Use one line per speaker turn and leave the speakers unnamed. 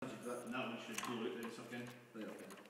That one should do it, then it's okay.
Right, okay.